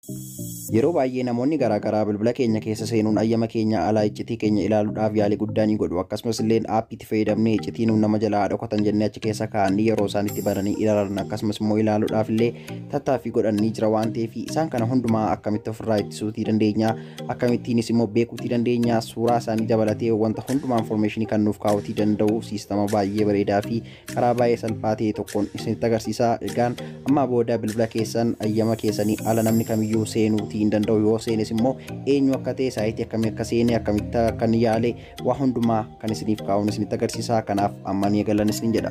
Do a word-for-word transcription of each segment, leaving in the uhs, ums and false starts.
Yeroo baay'ee namoonni garaagaraa bilbila keenya keessa seenuun ayyama keenya alaa iccitii keenya ilaaluudhaaf yaalii guddaa ni godhu. Akkasumas illee aappii itti fayyadamnee iccitii nuun nama jalaa dhokatan jennee achi keessa kaa'anii yeroo isaan itti bananii ilaalan akkasumas immoo ilaaluudhaaf illee tattaaffii godhanii jira waan ta'eef isaan kana hundumaa akkamitti ofirraa ittisuutii dandeenya, akkamittiinis immoo beekuutii dandeenya, suuraa isaanii dabalatee wanta hundumaa information kan nuuf kaa'uutii danda'u siistama baay'ee bareedaa fi karaa baay'ee salphaa ta'e tokkoon isinitti agarsiisa. Egaan amma booda bilbila keessan ayyama keessanii ala namni kamiyyuu seenuutii hin danda'u. Yoo seenes immoo eenyu akka ta'e saayitii akkamii akka seene akkamitti akka yaale waa hundumaa kan isiniif kaa'uun isinitti agarsiisa. Kanaaf amma ni eegalan isiniin jedha.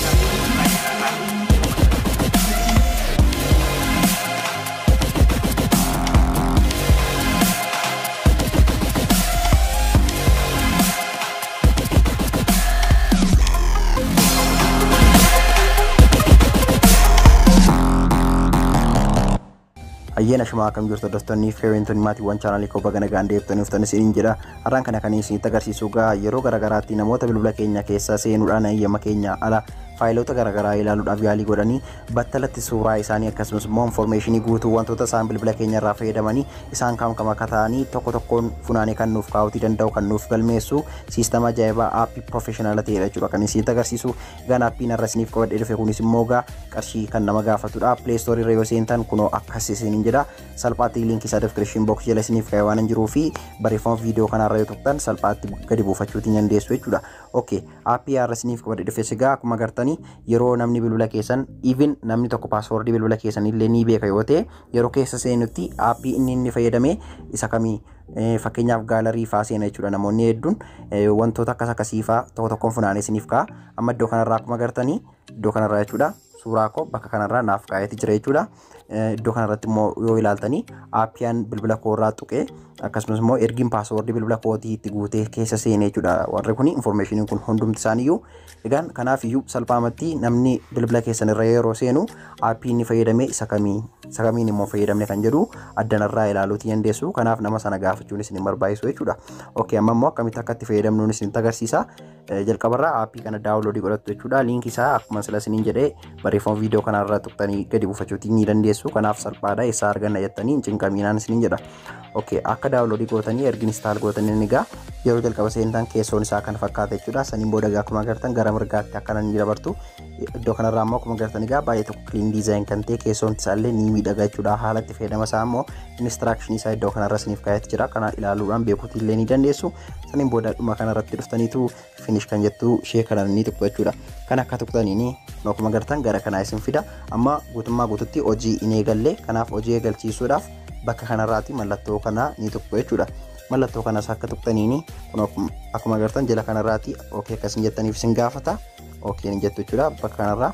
Ayyena shuma akkam jirtu hordoftoonni feewwentonni maatiiwwan chaanaalii koo baga nagaan deebitanii dhuftan isiniin jedha. Har'aan kana kan isinitti agarsiisu gaa yeroo garaagaraatti namoota bilbila keenya keessa seenuudhaan ayyama keenya ala faayilota garaagaraa ilaaluudhaaf yaalii godhanii battalatti suuraa isaanii akkasumas immoo informationii guutuu wantoota isaan bilbila keenya irraa fayyadamanii isaan kam kam akka ta'anii tokko tokkoon funaanee kan nuuf kaa'uutii danda'u kan nuuf galmeessu siistama ajaa'ibaa aappii professional ta'edha jechuudha kan isinitti agarsiisu. Egaan aappiin irra isiniif qabadhee dhufe kunis immoo gaa qarshii kan nama gaafatudha. Play Store irra yoo seentan kunoo akkas isiniin jedha. Salphaatti linkii isaa description box jala isiniif kaa'ee waan jiruu fi barreeffama viidiyoo kanarra yoo tuqxan salphaatti gadi buufachuutiin dandeessu jechuudha. Okay, aappii irra isiniif qabadhee dhufe sigaa akkuma agartanii yeroo namni bilbila keessan even namni tokko paaswordii bilbila keessan illee ni beeka yoo ta'e yeroo keessa seenutti aappii inni inni fayyadame isa kamii fakkeenyaaf gaalarii faa seena jechuudha. Namoonni hedduun wantoota akkas akkasii faa tokko tokkoon funaanee isiniif kaa'a. Amma iddoo kanarraa akkuma agartanii iddoo kanarraa jechuudha suuraa koo bakka kanarraa naaf kaa'eeti jira jechuudha. Iddoo kanarratti immoo yoo ilaaltanii aappiyaan bilbila koo irraa tuqee akkasumas immoo ergiin paaswordii bilbila kootii itti guutee keessa seenee jechuudha. Warri kun informationiin kun hundumti isaaniiyyuu egaan kanaaf iyyuu salphaamatti namni bilbila keessan irra yeroo seenu aappii inni fayyadame isa kamii isa kamiin immoo fayyadamne kan jedhu addanarraa ilaaluutii dandeessu. Kanaaf nama sana gaafachuun isin barbaachisu jechuudha. Okay, amma immoo akkamitti akka itti fayyadamnuun isinitti agarsiisa. Jalqabarraa aappii kana daawunloodii godhattu jechuudha. Linkii isaa akkuma sila isiniin jedhee barreeffama viidiyoo kanarraa tuqxanii gadi buufachuutii ni dandeessu. Kanaaf salphaadha, eessaa arganna jettanii hin cinqaminaan isiniin jedha. Okay, akka daawunloodii gootanii ergi instaal gootanii ni gaa yeroo jalqaba seentan keessoon isaa kan fakkaata jechuudha. Saniin booda gaa akkuma agartan gara mirgaatti akkana ni dabartu. Iddoo kanarraa immoo akkuma agartan gaa baay'ee tokko clean design kan ta'e keessoon isaallee ni miidhaga jechuudha. Haala itti fayyadama isaa immoo instruction isaa iddoo kanarra isiniif kaa'eeti jira. Kana ilaaluudhaan beekuutii illee ni dandeessu. Saniin booda dhuma kanarratti dhuftaniitu finish kan jettu ishee kana ni tuqxu jechuudha. Kan akka tuqxaniini akkuma agartan gara kanaa isin fida. Amma guutummaa guututti hojii hin eegalle. Kanaaf hojii eegalchiisuudhaaf bakka kanarraati mallattoo kana ni tuqxu jechuudha. Mallattoo kanas akka tuqxaniini kun akkuma agartan jala kanarraati okay akkasin jettaniif isin gaafata. Okay ni jettu jechuudha. Bakka kanarraa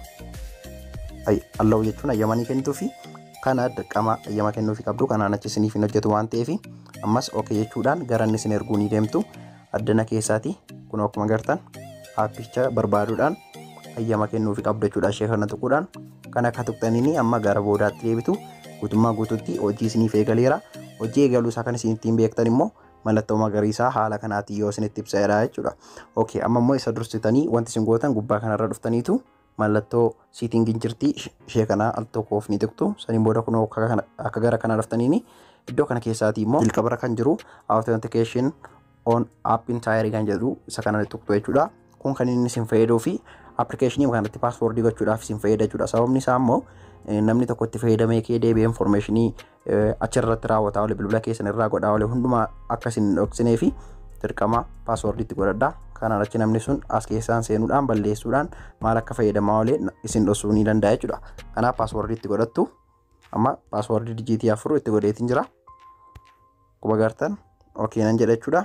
ay allahu jechuun ayyamanii kennituufi kana dirqama ayyama kennuufi qabdu. Kanaan achi isiniif hin hojjetu waan ta'eef ammas okay jechuudhaan gara inni isin erguu ni deemtu. Addana keessaati kun akkuma agartan aappicha barbaaduudhaan ayyama kennuufi qabdu jechuudha. Ishee kana tuquudhaan kan akka tuqxaniini amma gara boodaatti deebitu. Guutummaa guututti hojii isiniif eegaleera. Hojii eegaluu isaa kan isin ittiin beektan immoo mallattoo magariisaa haala kanaatiin yoo isinitti ibsaadha jechuudha. Okay, amma immoo isa dursitanii wanti isin gootan gubbaa kanarra dhuftaniitu mallattoo siitingiin jirti ishee kana al tokkoof ni tuqxu. Saniin booda kun akka gara kana dhuftaniini iddoo kana keessaatii immoo jalqabarra kan jiru authentication on app entire kan jedhu isa kana tuqxu jechuudha. Kun kan inni isin fayyaduu fi applicationii kanatti paaswordii gochuudhaaf isin fayyada jechuudha. Sababni isaa immoo namni tokko itti fayyadamee kee deebi'ee informationii achirratti raawwataa oole bilbila keessan irraa godhaa oole hundumaa akka isin dhoksinee fi dirqama paaswordiitti godhadhaa. Kanaan achi namni sun as keessaan seenuudhaan balleessuudhaan maal akka fayyadamaa oole isin dhoksuu ni danda'a jechuudha. Kanaaf paaswordiitti godhattu. Amma paaswordii dijiitii afur itti godheetiin jira. Quba agartan okay nan jedha jechuudha.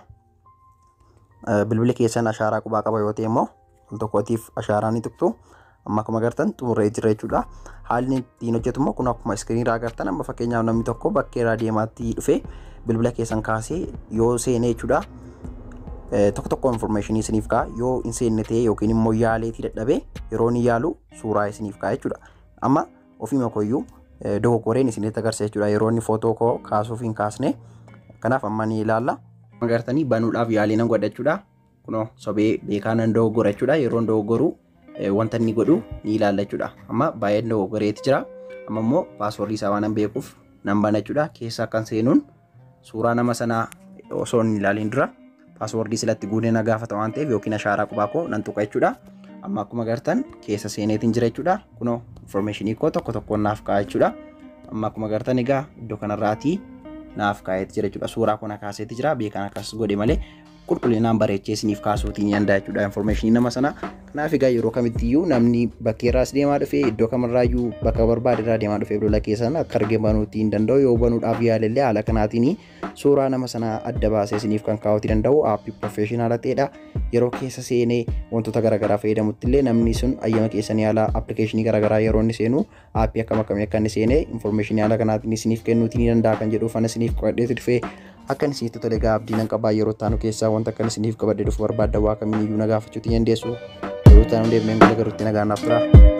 Bilbili keessan ashaaraa qubaa qaba yoo ta'e immoo tokkootiif ashaaraa ni tuqxu. Amma akkuma agartan xumuree jira jechuudha. Haalli ittiin hojjetu immoo kun akkuma iskiriinirraa agartan amma fakkeenyaaf namni tokko bakkeerraa deemaatti dhufee bilbila keessan kaasee yoo seene jechuudha. Tokko tokko informationii isiniif kaa'a. Yoo hin seenne ta'e yookiin immoo yaaleetii dadhabee yeroo inni yaalu suuraa isiniif kaa'a jechuudha. Amma ofii makoyyuu dogoggoreen isinitti agarsiisa jechuudha. Yeroo inni footoo koo kaasuuf hin kaasne. Kanaaf amma ni ilaalla. Agartanii banuudhaaf yaalii nan godha jechuudha. Kunoo sobee beekaa nan dogoggora jechuudha. Yeroo dogoggoru wanta inni godhu ni ilaalla jechuudha. Amma baay'ee dogoggoreeti jira. Amma immoo paaswordii isaa waan beekuuf nan bana jechuudha. Keessa akkan seenuun suuraa nama sanaa osoo hin ilaalin dura paaswordii silatti guutee na gaafata waan ta'eef yookiin ashaaraa qubaa koo nan tuqa jechuudha. Amma akkuma agartan keessa seeneetiin jira jechuudha. Kunoo information koo tokko tokkoon naaf kaa'e jechuudha. Amma akkuma agartan egaa iddoo kanarraatii naaf kaa'eeti jira jechuudha. Suuraa kana kaaseeti jira. Beekan akkas godhe malee qulqullinaan bareechee isiniif kaasuutiin danda'a jechuudha information nama sana. Kanaaf egaa yeroo kamittiyyuu namni bakkeerraas deemaa dhufee iddoo kamirraayyuu bakka barbaade irraa deemaa dhufee bilbila keessan akka argee banuutii hin danda'u. Yoo banuudhaaf yaalellee haala kanaatiin suuraa nama sanaa adda baasee isiniif kan kaa'uutii danda'u aappii professional ta'edha. Yeroo keessa seenee wantoota garaagaraa fayyadamutti illee namni sun ayyama keessanii haala appilikeeshinii garaagaraa yeroo inni seenu aappii akkam akkamii akka inni seenee information haala kanaatiin isiniif kennuutii ni danda'a kan jedhuuf ana isiniif qabadhee dhufee akka isinitti tole egaa abdiin an qabaa yeroo taanu keessaa wanta akka isiniif qabadhee dhufu barbaadda waa kamiin iyyuu na gaafachuutii dandeessu. Yeroo taanu deemnee gara garuutti nagaan naaf tura.